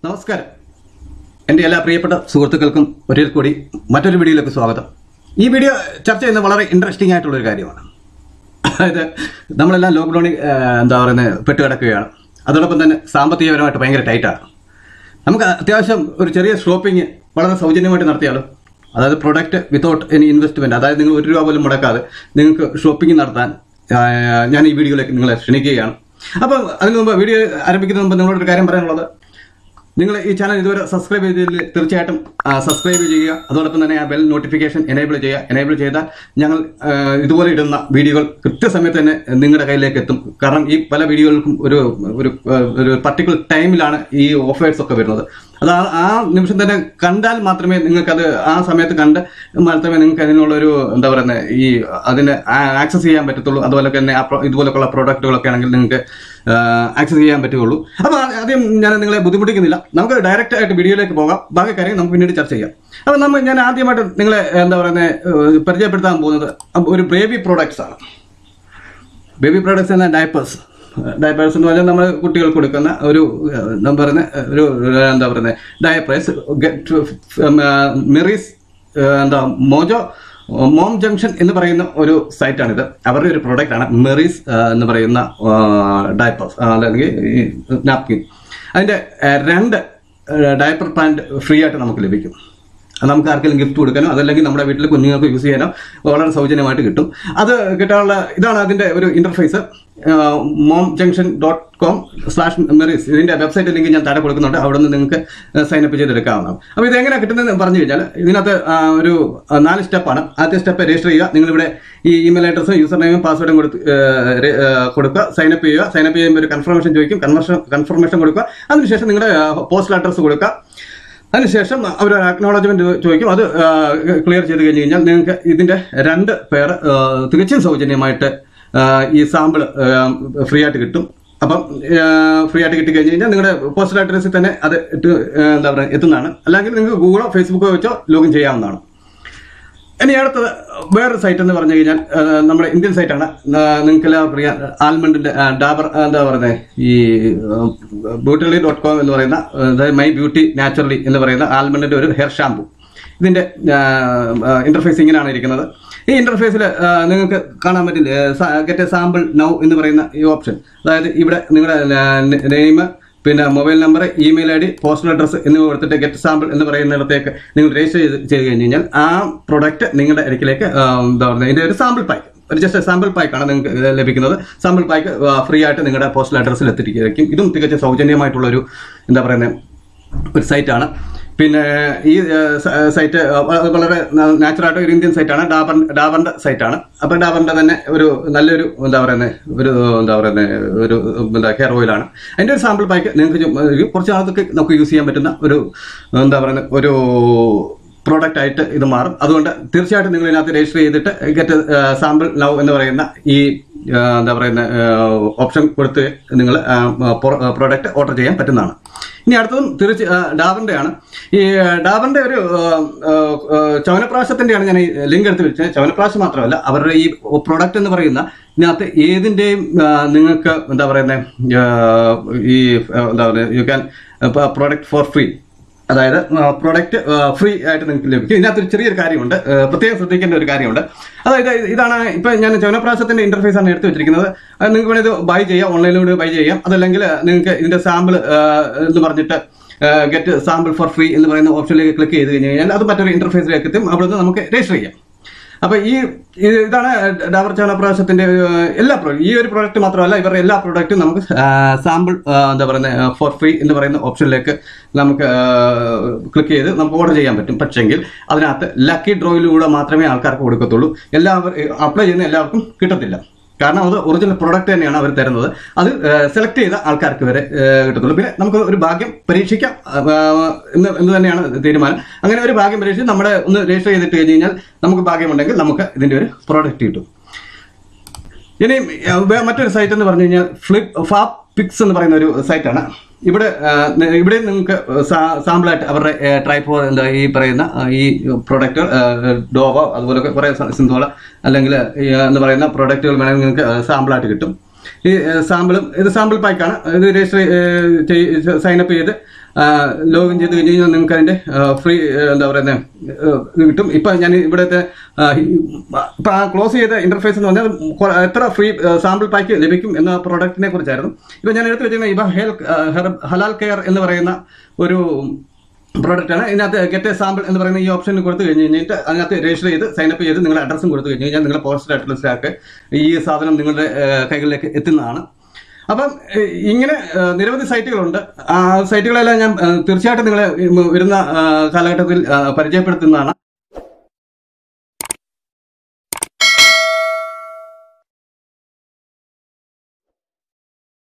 നമസ്കാരം. എൻ്റെ എല്ലാ പ്രിയപ്പെട്ട സുഹൃത്തുക്കൾക്കും ഒരിക്കൽ കൂടി മറ്റൊരു വീഡിയോയിലേക്ക് സ്വാഗതം. ഈ വീഡിയോ ചർച്ച ചെയ്യുന്നത് വളരെ ഇൻട്രസ്റ്റിംഗ് ആയിട്ടുള്ളൊരു കാര്യമാണ്. അതായത് നമ്മളെല്ലാം ലോക്ക്ഡൗണിൽ പെട്ടുകിടക്കുകയാണ്. അതോടൊപ്പം തന്നെ സാമ്പത്തികപരമായിട്ട് ഭയങ്കര ടൈറ്റാണ്. നമുക്ക് അത്യാവശ്യം ഒരു ചെറിയ ഷോപ്പിംഗ് വളരെ സൗജന്യമായിട്ട് നടത്തിയാലോ? അതായത് പ്രൊഡക്റ്റ് വിത്തൗട്ട് എനി ഇൻവെസ്റ്റ്മെൻറ്റ്, അതായത് നിങ്ങൾ ഒരു രൂപ പോലും മുടക്കാതെ നിങ്ങൾക്ക് ഷോപ്പിംഗ് നടത്താൻ ഞാൻ ഈ വീഡിയോയിലേക്ക് നിങ്ങളെ ക്ഷണിക്കുകയാണ്. അപ്പം അതിന് മുമ്പ് വീഡിയോ ആരംഭിക്കുന്നതിന് മുമ്പ് നിങ്ങളോടൊരു കാര്യം പറയാനുള്ളത്, നിങ്ങൾ ഈ ചാനൽ ഇതുവരെ സബ്സ്ക്രൈബ് ചെയ്തതിൽ തീർച്ചയായിട്ടും സബ്സ്ക്രൈബ് ചെയ്യുക. അതോടൊപ്പം തന്നെ ആ ബെൽ നോട്ടിഫിക്കേഷൻ എനേബിൾ ചെയ്യുക. എനേബിൾ ചെയ്താൽ ഞങ്ങൾ ഇതുപോലെ ഇടുന്ന വീഡിയോകൾ കൃത്യസമയത്ത് തന്നെ നിങ്ങളുടെ കയ്യിലേക്ക് എത്തും. കാരണം ഈ പല വീഡിയോകൾക്കും ഒരു പർട്ടിക്കുലർ ടൈമിലാണ് ഈ ഓഫേഴ്സ് ഒക്കെ വരുന്നത്. അത് ആ നിമിഷം തന്നെ കണ്ടാൽ മാത്രമേ നിങ്ങൾക്കത് ആ സമയത്ത് കണ്ട് മാത്രമേ നിങ്ങൾക്ക് അതിനുള്ളൊരു ഈ അതിന് ആക്സസ് ചെയ്യാൻ പറ്റത്തുള്ളൂ. അതുപോലെ തന്നെ ഇതുപോലെയുള്ള പ്രോഡക്റ്റുകളൊക്കെ ആണെങ്കിൽ നിങ്ങൾക്ക് ആക്സസ് ചെയ്യാൻ പറ്റുകയുള്ളൂ. അപ്പോൾ ആദ്യം ഞാൻ നിങ്ങളെ ബുദ്ധിമുട്ടിക്കുന്നില്ല, നമുക്ക് ഡയറക്റ്റ് ആയിട്ട് വീഡിയോയിലേക്ക് പോകാം. ബാക്കി കാര്യം നമുക്ക് പിന്നീട് ചർച്ച ചെയ്യാം. അപ്പോൾ ഞാൻ ആദ്യമായിട്ട് നിങ്ങളെ പരിചയപ്പെടുത്താൻ പോകുന്നത് ഒരു ബേബി പ്രോഡക്ട്സ് ആണ്. ബേബി പ്രോഡക്ട്സ് എന്ന ഡയപ്പേഴ്സ് എന്ന് പറഞ്ഞാൽ നമ്മൾ കുട്ടികൾക്ക് കൊടുക്കുന്ന ഒരു diapers. Merry's Mojo Mom Junction എന്ന് പറയുന്ന ഒരു സൈറ്റാണിത്. അവരുടെ ഒരു പ്രോഡക്റ്റാണ് മെറീസ് എന്ന് പറയുന്ന ഡയപ്പേഴ്സ് അല്ലെങ്കിൽ നാപ്കിൻ. അതിൻ്റെ 2 ഡയപ്പർ പാൻറ് ഫ്രീ ആയിട്ട് നമുക്ക് ലഭിക്കും. നമുക്ക് ആർക്കെങ്കിലും ഗിഫ്റ്റ് കൊടുക്കാനോ അതല്ലെങ്കിൽ നമ്മുടെ വീട്ടിൽ കുഞ്ഞുങ്ങൾക്ക് യൂസ് ചെയ്യാനോ വളരെ സൗജന്യമായിട്ട് കിട്ടും. അത് കിട്ടാനുള്ള ഇതാണ് അതിൻ്റെ ഒരു ഇൻ്റർഫേസ്. momjunction.com/meris ഇതിൻ്റെ വെബ്സൈറ്റ് ലിങ്ക് ഞാൻ താഴെ കൊടുക്കുന്നുണ്ട്. അവിടെ നിന്ന് നിങ്ങൾക്ക് സൈനപ്പ് ചെയ്തെടുക്കാവുന്നതാണ്. അപ്പോൾ ഇതെങ്ങനെ കിട്ടുന്നതെന്ന് പറഞ്ഞു കഴിഞ്ഞാൽ ഇതിനകത്ത് ഒരു 4 സ്റ്റെപ്പാണ്. ആദ്യ സ്റ്റെപ്പ് രജിസ്റ്റർ ചെയ്യുക. നിങ്ങളിവിടെ ഈ ഇമെയിൽ അഡ്രസ്സും യൂസർ നെയിമും പാസ്വേഡും കൊടുക്കുക. സൈനപ്പ് ചെയ്യുക. സൈനപ്പ് ചെയ്യുമ്പോൾ ഒരു കൺഫർമേഷൻ ചോദിക്കും. കൺഫർമേഷൻ കൊടുക്കുക. അതിനുശേഷം നിങ്ങളുടെ പോസ്റ്റൽ അഡ്രസ്സ് കൊടുക്കുക. അതിനുശേഷം അവർ അക്നോളജ്മെന്റ് ചോദിക്കും. അത് ക്ലിയർ ചെയ്ത് കഴിഞ്ഞ് കഴിഞ്ഞാൽ നിങ്ങൾക്ക് ഇതിൻ്റെ 2 പേർ തികച്ചും സൗജന്യമായിട്ട് ഈ സാമ്പിൾ ഫ്രീ ആയിട്ട് കിട്ടും. അപ്പം ഫ്രീ ആയിട്ട് കിട്ടിക്കഴിഞ്ഞ് കഴിഞ്ഞാൽ നിങ്ങളുടെ പോസ്റ്റൽ അഡ്രസ്സിൽ തന്നെ അത് എത്തുന്നതാണ്. അല്ലെങ്കിൽ നിങ്ങൾക്ക് ഗൂഗിളോ ഫേസ്ബുക്കോ വെച്ചോ ലോഗിൻ ചെയ്യാവുന്നതാണ്. ഇനി അടുത്തത് വേറൊരു സൈറ്റ് എന്ന് പറഞ്ഞു കഴിഞ്ഞാൽ നമ്മുടെ ഇന്ത്യൻ സൈറ്റാണ്. നിങ്ങൾക്ക് എല്ലാവർക്കും അറിയാം, ആൽമണ്ടിന്റെ ഡാബർ ഈ beautyly.com എന്ന് പറയുന്ന, അതായത് മൈ ബ്യൂട്ടി നാച്ചുറലി എന്ന് പറയുന്ന ആൽമണ്ടിന്റെ ഒരു ഹെയർ ഷാമ്പു. ഇതിന്റെ ഇന്റർഫേസ് ഇങ്ങനെയാണ് ഇരിക്കുന്നത്. ഈ ഇന്റർഫേസിൽ നിങ്ങൾക്ക് കാണാൻ പറ്റില്ല ഗെറ്റ് എ സാമ്പിൾ നൗ എന്ന് പറയുന്ന ഈ ഓപ്ഷൻ. അതായത് ഇവിടെ നിങ്ങളുടെ നെയിം, പിന്നെ mobile number, email ID, postal address എന്നിവ കൊടുത്തിട്ട് ഗെറ്റ് സാമ്പിൾ എന്ന് പറയുന്നിടത്തേക്ക് നിങ്ങൾ രജിസ്റ്റർ ചെയ്ത് കഴിഞ്ഞ് കഴിഞ്ഞാൽ ആ പ്രൊഡക്റ്റ് നിങ്ങളുടെ അടുക്കിലേക്ക് ഇതിന്റെ ഒരു സാമ്പിൾ പാക്ക്, ഒരു ജസ്റ്റ് സാമ്പിൾ പാക്കാണ് നിങ്ങൾക്ക് ലഭിക്കുന്നത്. സാമ്പിൾ പാക്ക് ഫ്രീ ആയിട്ട് നിങ്ങളുടെ പോസ്റ്റൽ അഡ്രസ്സിൽ എത്തിയിരിക്കും. ഇതും തികച്ച സൗജന്യമായിട്ടുള്ളൊരു ഒരു സൈറ്റാണ്. പിന്നെ ഈ സൈറ്റ് വളരെ നാച്ചുറായിട്ട് ഒരു ഇന്ത്യൻ സൈറ്റാണ്. ഡാബറിന്റെ സൈറ്റാണ്. അപ്പം ഡാബറിന്റെ തന്നെ ഒരു നല്ലൊരു ഒരു ഹെയർ ഓയിലാണ്. അതിന്റെ ഒരു സാമ്പിൾ പാക്ക് നിങ്ങൾക്ക് കുറച്ച് നാളത്തേക്ക് നമുക്ക് യൂസ് ചെയ്യാൻ പറ്റുന്ന ഒരു പ്രോഡക്റ്റ് ആയിട്ട് ഇത് മാറും. അതുകൊണ്ട് തീർച്ചയായിട്ടും നിങ്ങൾ ഇതിനകത്ത് രജിസ്റ്റർ ചെയ്തിട്ട് ഗെറ്റ് സാമ്പിൾ നൗ എന്ന് പറയുന്ന ഈ ഓപ്ഷൻ കൊടുത്ത് നിങ്ങൾ പ്രോഡക്റ്റ് ഓർഡർ ചെയ്യാൻ പറ്റുന്നതാണ്. ഇനി അടുത്തതും ഡാബറിന്റെ ആണ്. ഈ ഡാബറിന്റെ ഒരു ചവനപ്രാശത്തിന്റെയാണ് ഞാൻ ഈ ലിങ്ക് എടുത്ത് വെച്ചത്. ചവനപ്രാശം മാത്രമല്ല, അവരുടെ ഈ പ്രോഡക്റ്റ് എന്ന് പറയുന്ന ഇതിനകത്ത് ഏതിന്റെയും നിങ്ങൾക്ക് you can product for free, അതായത് പ്രോഡക്റ്റ് ഫ്രീ ആയിട്ട് നിങ്ങൾക്ക് ലഭിക്കും. ഇതിനകത്തൊരു ചെറിയൊരു കാര്യമുണ്ട്, പ്രത്യേകം ശ്രദ്ധിക്കേണ്ട ഒരു കാര്യമുണ്ട്. അതായത് ഇതാണ് ഇപ്പം ഞാൻ ചവനപ്രാശത്തിന്റെ ഇന്റർഫേസ് ആണ് എടുത്തു വെച്ചിരിക്കുന്നത്. അത് നിങ്ങൾക്ക് വേണമെങ്കിൽ ഇത് ബൈ ചെയ്യാം, ഓൺലൈനിലൂടെ ബൈ ചെയ്യാം. അതല്ലെങ്കിൽ നിങ്ങൾക്ക് ഇതിന്റെ സാമ്പിൾ എന്ന് പറഞ്ഞിട്ട് ഗെറ്റ് സാമ്പിൾ ഫോർ ഫ്രീ എന്ന് പറയുന്ന ഓപ്ഷനിലേക്ക് ക്ലിക്ക് ചെയ്ത് കഴിഞ്ഞ് കഴിഞ്ഞാൽ അത് മറ്റൊരു ഇന്റർഫേസിലേക്ക് എത്തും. അവിടെ നിന്ന് നമുക്ക് രജിസ്റ്റർ ചെയ്യാം. അപ്പൊ ഇതാണ് ഡാബർ ചവനപ്രാശത്തിന്റെ എല്ലാ ഈ ഒരു പ്രോഡക്റ്റ് മാത്രമല്ല, ഇവരുടെ എല്ലാ പ്രോഡക്റ്റും നമുക്ക് സാമ്പിൾ ഫോർ ഫ്രീ എന്ന് പറയുന്ന ഓപ്ഷനിലേക്ക് നമുക്ക് ക്ലിക്ക് ചെയ്ത് നമുക്ക് ഓർഡർ ചെയ്യാൻ പറ്റും. പക്ഷെങ്കിൽ അതിനകത്ത് ലക്കി ഡ്രോയിലൂടെ മാത്രമേ ആൾക്കാർക്ക് കൊടുക്കത്തുള്ളൂ. അപ്ലൈ ചെയ്യുന്ന എല്ലാവർക്കും കിട്ടത്തില്ല. കാരണം അത് ഒറിജിനൽ പ്രോഡക്റ്റ് തന്നെയാണ് അവർ തരുന്നത്. അത് സെലക്ട് ചെയ്ത ആൾക്കാർക്ക് വരെ കിട്ടത്തുള്ളൂ. പിന്നെ നമുക്ക് ഒരു ഭാഗ്യം പരീക്ഷിക്കാം എന്ന് തന്നെയാണ് തീരുമാനം. അങ്ങനെ ഒരു ഭാഗ്യം പരീക്ഷിച്ച് നമ്മുടെ ഒന്ന് രജിസ്റ്റർ ചെയ്തിട്ട് കഴിഞ്ഞ് കഴിഞ്ഞാൽ നമുക്ക് ഭാഗ്യമുണ്ടെങ്കിൽ നമുക്ക് ഇതിന്റെ ഒരു പ്രോഡക്റ്റ് കിട്ടും. ഇനി മറ്റൊരു സൈറ്റ് എന്ന് പറഞ്ഞു കഴിഞ്ഞാൽ ഫാപ്പിക്സ് എന്ന് പറയുന്ന ഒരു സൈറ്റാണ്. ഇവിടെ നിങ്ങൾക്ക് സാമ്പിളായിട്ട് അവരുടെ ട്രൈപ്പോ ഈ പറയുന്ന ഈ പ്രോഡക്റ്റുകൾ ഡോവോ അതുപോലെ കുറേ സിന്തോള അല്ലെങ്കിൽ എന്ന് പറയുന്ന പ്രോഡക്റ്റുകൾ വേണമെങ്കിൽ നിങ്ങൾക്ക് സാമ്പിളായിട്ട് കിട്ടും. ഈ സാമ്പിളും ഇത് സാമ്പിൾ പാക്കാണ്. ഇത് രജിസ്റ്റർ സൈനപ്പ് ചെയ്ത് ലോഗിൻ ചെയ്ത് കഴിഞ്ഞ് കഴിഞ്ഞാൽ നിങ്ങൾക്ക് അതിന്റെ ഫ്രീ എന്താ പറയുന്നത് കിട്ടും. ഇപ്പൊ ഞാൻ ഇവിടുത്തെ ഇപ്പൊ ആ ക്ലോസ് ചെയ്ത ഇന്റർഫേസ് എന്ന് പറഞ്ഞാൽ എത്ര ഫ്രീ സാമ്പിൾ പാക്ക് ലഭിക്കും എന്ന പ്രോഡക്റ്റിനെ കുറിച്ചായിരുന്നു. ഇപ്പൊ ഞാൻ എടുത്തു വെച്ചിരുന്നത് ഇപ്പൊ ഹലാൽ കെയർ എന്ന് പറയുന്ന ഒരു പ്രോഡക്റ്റ് ആണ്. ഇതിനകത്ത് ഗെറ്റ് എ സാമ്പിൾ എന്ന് പറയുന്ന ഈ ഓപ്ഷനിൽ കൊടുത്തു കഴിഞ്ഞിട്ട് അതിനകത്ത് രജിസ്റ്റർ ചെയ്ത് സൈനപ്പ് ചെയ്ത് നിങ്ങളുടെ അഡ്രസ്സും കൊടുത്തു കഴിഞ്ഞ് കഴിഞ്ഞാൽ നിങ്ങളുടെ പോസ്റ്റൽ അഡ്രസ്സിലേക്ക് ഈ സാധനം നിങ്ങളുടെ കൈകളിലേക്ക് എത്തുന്നതാണ്. അപ്പം ഇങ്ങനെ നിരവധി സൈറ്റുകളുണ്ട്. ആ സൈറ്റുകളെല്ലാം ഞാൻ തീർച്ചയായിട്ടും നിങ്ങളെ വരുന്ന കാലഘട്ടത്തിൽ പരിചയപ്പെടുത്തുന്നതാണ്.